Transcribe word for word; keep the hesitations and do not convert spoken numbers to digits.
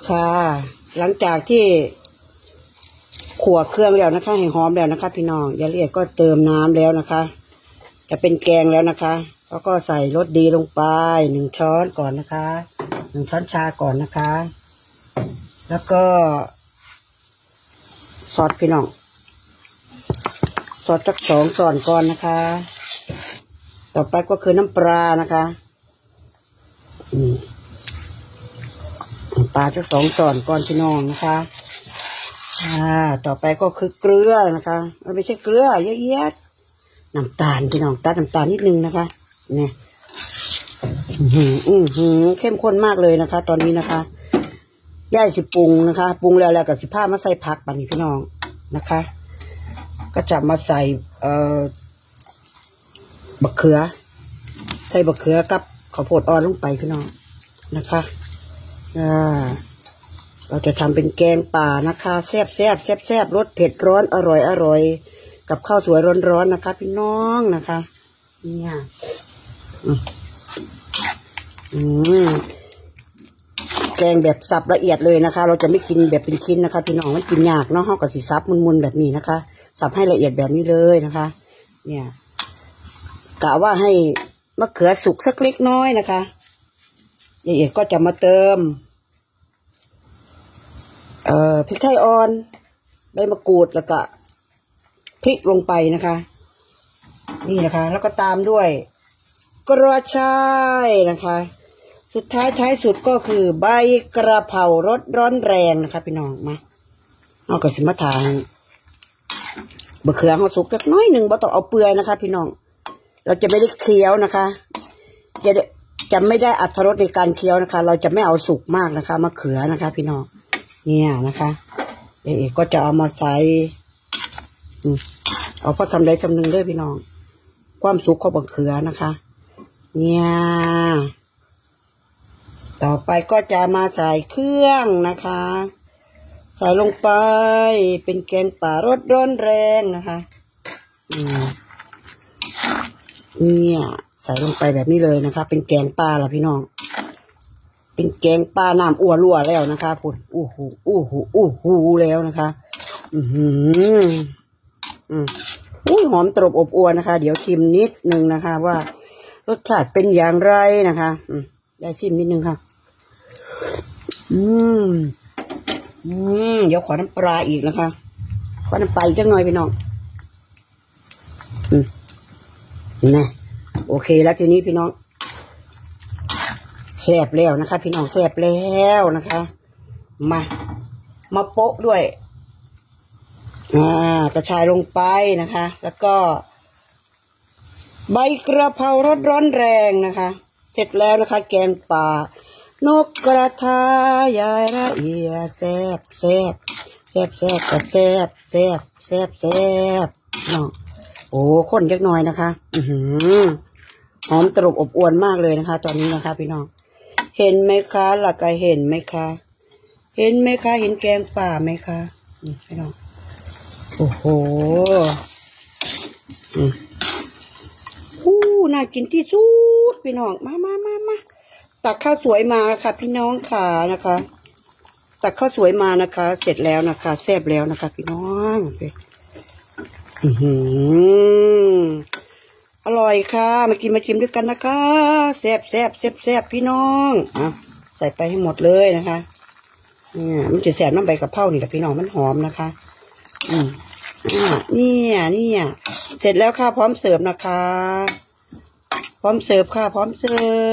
ค่ะหลังจากที่ขั่วเครื่องแล้วนะคะให้หอมแล้วนะคะพี่น้องยายละเอียดก็เติมน้ำแล้วนะคะจะเป็นแกงแล้วนะคะแล้วก็ใส่รสดีลงไปหนึ่งช้อนก่อนนะคะหนึ่งช้อนชาก่อนนะคะแล้วก็ซอสพี่น้องซอสจักสองส่วนก่อนนะคะต่อไปก็คือน้ำปลานะคะอืมปลาจักสองส่วนก่อนพี่น้องนะคะอ่าต่อไปก็คือเกลือนะคะไม่ใช่เกลือเยอะๆน้ำตาลพี่น้องตัดน้ำตาลนิดนึงนะคะเนี่ยอืมอืมอืมเข้มข้นมากเลยนะคะตอนนี้นะคะย่ายสิปรุงนะคะปรุงแล้วแล้วกับสิผ้ามาใส่ผักปันนี้พี่น้องนะคะก็จะมาใส่เอ่อบักเขือใส่บักเขือกับข้าวโพดอ่อนลงไปพี่น้องนะคะอ่าเราจะทำเป็นแกงป่านะคะแซ่บแซ่บแซ่บแซ่บรสเผ็ดร้อนอร่อยอร่อยกับข้าวสวยร้อนๆนะคะพี่น้องนะคะเนี่ยอืมอืมแกงแบบสับละเอียดเลยนะคะเราจะไม่กินแบบเป็นชิ้นนะคะพี่น้องมันกินยากเนาะห่อกับสีซับมุนๆแบบนี้นะคะสับให้ละเอียดแบบนี้เลยนะคะเนี่ยกะว่าให้มะเขือสุกสักเล็กน้อยนะคะละเอียดก็จะมาเติมเอ่อพริกไทยอ่อนใบมะกรูดแล้วก็พริกลงไปนะคะนี่นะคะแล้วก็ตามด้วยกระชายนะคะสุดท้ายท้ายสุดก็คือใบกระเพรารสร้อนแรงนะคะพี่น้องมาเอากระสิมาทางบะเขือเขาสุกเล็กน้อยหนึ่งบ่ต้องเอาเปลือยนะคะพี่น้องเราจะไม่ได้เคี้ยวนะคะจะจะไม่ได้อรรถรสในการเคี้ยวนะคะเราจะไม่เอาสุกมากนะคะมะเขือนะคะพี่น้องเนี่ยนะคะเอ๋ก็จะเอามาใส่เอาพอทำได้สำนึงด้วยพี่น้องความสุกของมะเขือนะคะเนี่ยต่อไปก็จะมาใส่เครื่องนะคะใส่ลงไปเป็นแกงป่ารสร้อนแรงนะคะอืมเนี่ยใส่ลงไปแบบนี้เลยนะคะเป็นแกงปลาล่ะพี่น้องเป็นแกงปลาน้ำอ้วนรั่วแล้วนะคะพูดอู้หูอู้หูอู้หูแล้วนะคะอือหืออืมอุ้ยหอมตรบอบอวนนะคะเดี๋ยวชิมนิดนึงนะคะว่ารสชาติเป็นอย่างไรนะคะอืมได้ชิมนิดนึงค่ะอืมอืมเดี๋ยวขอน้ำปลาอีกนะคะขอน้ำปลาอีกจังหน่อยพี่น้องอืมนะโอเคแล้วทีนี้พี่น้องแซ่บแล้วนะคะพี่น้องแซ่บแล้วนะคะมามาโปะด้วยอ่ากระชายลงไปนะคะแล้วก็ใบกระเพรารสร้อนแรงนะคะเสร็จแล้วนะคะแกงป่านกกระทายายละเอียดแซ่บแซ่บแซ่บแซ่บกับแซ่บแซ่บแซ่บแซ่บน้องโอ้ข้นเล็กน้อยนะคะอือหือหอมตรบอบอวนมากเลยนะคะตอนนี้นะคะพี่น้องเห็นไหมคะหลักเห็นไหมคะเห็นไหมคะเห็นแกงป่าไหมคะนี่พี่น้องโอ้โหอืมอู้น่ากินที่สุดพี่น้องมามามามาตักข้าวสวยมาค่ะพี่น้องขานะคะตักข้าวสวยมานะคะเสร็จแล้วนะคะแซ่บแล้วนะคะพี่น้องอือหืออร่อยค่ะมากินมาชิมด้วยกันนะคะแซ่บแซ่บแซ่บแซ่บพี่น้องอ่ะใส่ไปให้หมดเลยนะคะเนี่ยมันจะแซ่บน้ำใบกะเพรานี่แหละพี่น้องมันหอมนะคะอืมอ่าเนี่ยเนี่ยเสร็จแล้วค่ะพร้อมเสิร์ฟนะคะพร้อมเสิร์ฟค่ะพร้อมเสิร์